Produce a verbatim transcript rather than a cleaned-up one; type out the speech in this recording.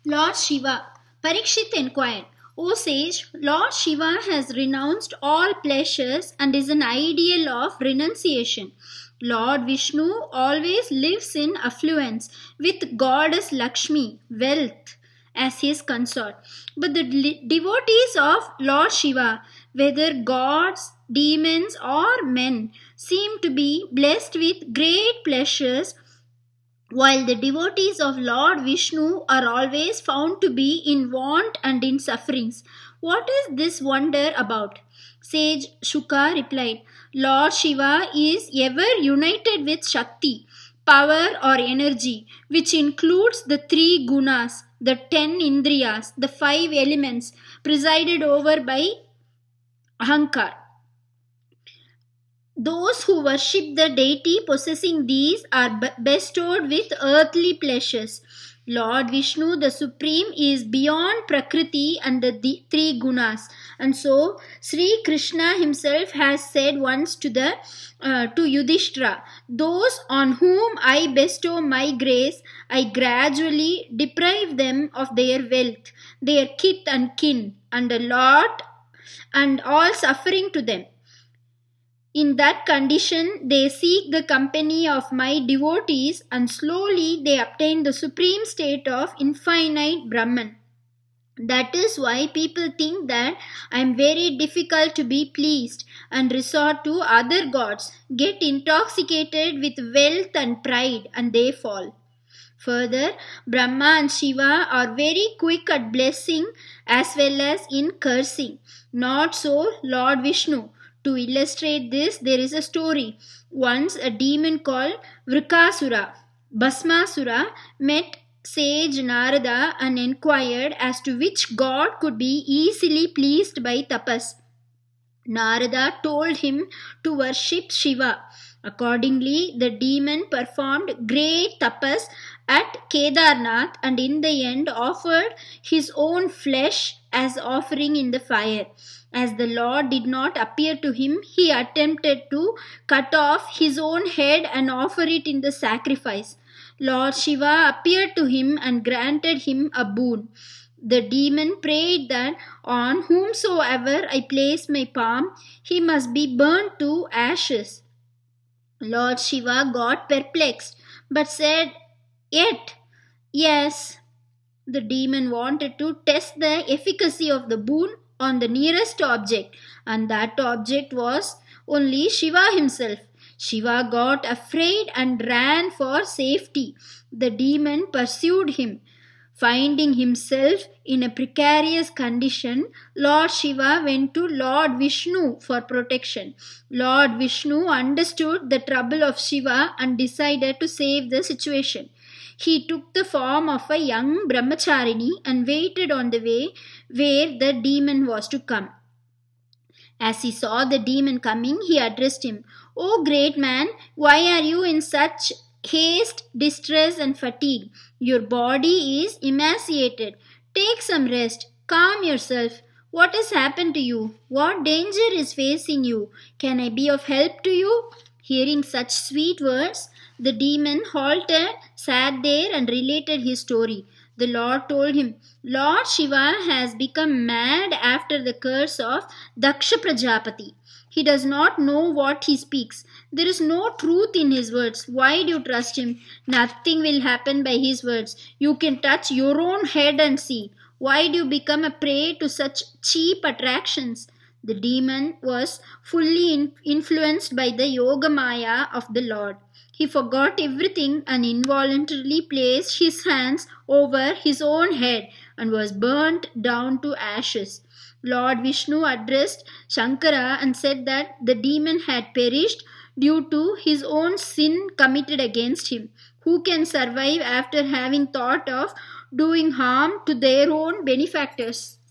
Lord Shiva. Parikshit inquired, O sage, Lord Shiva has renounced all pleasures and is an ideal of renunciation. Lord Vishnu always lives in affluence with goddess Lakshmi, wealth, as his consort. But the devotees of Lord Shiva, whether gods, demons, or men, seem to be blessed with great pleasures, while the devotees of Lord Vishnu are always found to be in want and in sufferings. What is this wonder about? Sage Shuka replied, Lord Shiva is ever united with Shakti, power or energy, which includes the three gunas, the ten indriyas, the five elements, presided over by Ahankar. Those who worship the deity possessing these are bestowed with earthly pleasures. Lord Vishnu, the Supreme, is beyond Prakriti and the three gunas. And so, Sri Krishna himself has said once to the uh, to Yudhishthira, those on whom I bestow my grace, I gradually deprive them of their wealth, their kith and kin, and a lot, and all suffering to them. In that condition, they seek the company of my devotees and slowly they obtain the supreme state of infinite Brahman. That is why people think that I am very difficult to be pleased and resort to other gods, get intoxicated with wealth and pride, and they fall. Further, Brahma and Shiva are very quick at blessing as well as in cursing. Not so Lord Vishnu. To illustrate this, there is a story. Once a demon called Vrikasura, Bhasmasura, met sage Narada and inquired as to which god could be easily pleased by tapas. Narada told him to worship Shiva. Accordingly, the demon performed great tapas at Kedarnath and in the end offered his own flesh as offering in the fire. As the Lord did not appear to him, he attempted to cut off his own head and offer it in the sacrifice. Lord Shiva appeared to him and granted him a boon. The demon prayed that on whomsoever I place my palm, he must be burnt to ashes. Lord Shiva got perplexed, but said, Yet, yes. The demon wanted to test the efficacy of the boon on the nearest object, and that object was only Shiva himself. Shiva got afraid and ran for safety. The demon pursued him. Finding himself in a precarious condition, Lord Shiva went to Lord Vishnu for protection. Lord Vishnu understood the trouble of Shiva and decided to save the situation. He took the form of a young brahmacharini and waited on the way where the demon was to come. As he saw the demon coming, he addressed him, O great man, why are you in such haste, distress and fatigue? Your body is emaciated. Take some rest. Calm yourself. What has happened to you? What danger is facing you? Can I be of help to you? Hearing such sweet words, the demon halted, sat there and related his story. The Lord told him, Lord Shiva has become mad after the curse of Daksha Prajapati. He does not know what he speaks. There is no truth in his words. Why do you trust him? Nothing will happen by his words. You can touch your own head and see. Why do you become a prey to such cheap attractions? The demon was fully in influenced by the Yoga Maya of the Lord. He forgot everything and involuntarily placed his hands over his own head and was burnt down to ashes. Lord Vishnu addressed Shankara and said that the demon had perished due to his own sin committed against him. Who can survive after having thought of doing harm to their own benefactors?